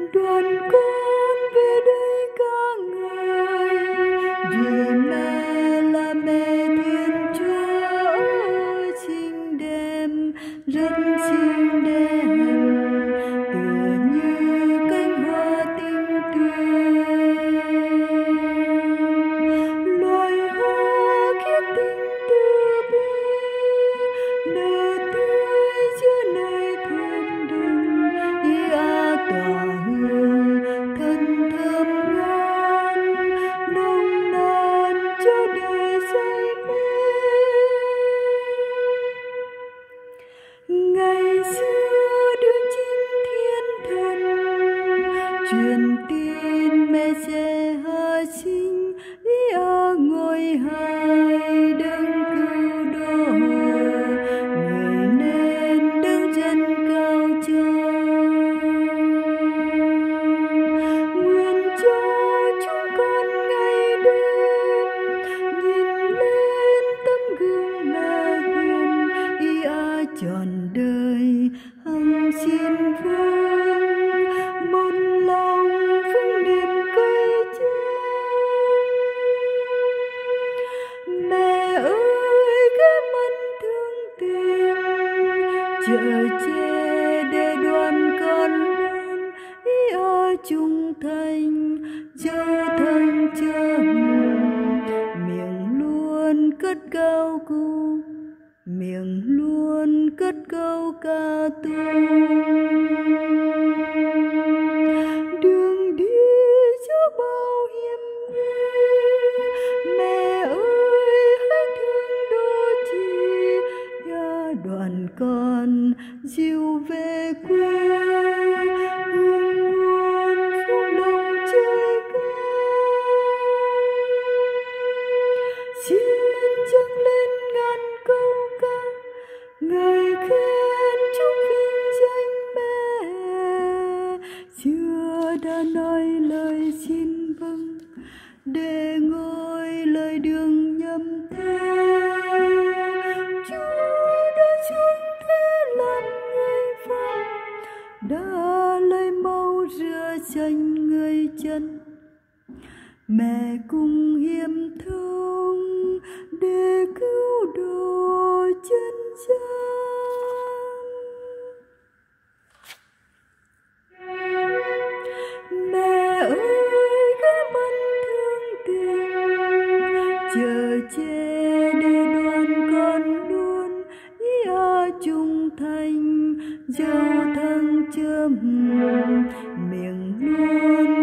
đoàn con về đây ca ngợi, vì mẹ là mẹ Thiên Chúa xinh đẹp, rất xinh đẹp, tựa như cánh hoa tinh tuyền. Loài hoa khiết tinh từ bi, nở tươi giữa nơi thiên đình. Tỏa hương thân thơm ngon, nồng nàn cho đời say mê. Ngày xưa đứng chính thiên thần, truyền tin mẹ sẽ hạ sinh, ngôi hài đấng cứu độ, người nên đứng chân cao trời. Nguyện cho chúng con ngày đêm nhìn lên tấm gương mẹ hiền, trọn đời hằng xin vương một lòng vững niềm cây tre. Mẹ ơi cái mân thương tình, chở che để đoàn con luôn trung thành, dấu thân châm miệng luôn cất cao cu, miệng luôn cất câu ca tụng. Đường đi trước bao hiểm nguy, mẹ ơi hãy thương đô chi, đoàn con dìu về quê. Hương nguồn phúc lòng trời ca, xin dâng lên ngàn câu ca, ngợi khen chúc vinh danh mẹ. Xưa đã nói lời xin vâng, để ngôi lời đường nhầm thế. Chúa đã xuống thế làm người phong, đã lấy máu rửa sạch người chân. Mẹ cùng hiểm thông để cứu độ chân gian. Mẹ ơi cái mân thương tình, chở che để đoàn con luôn trung thành, dấu thân châm miệng luôn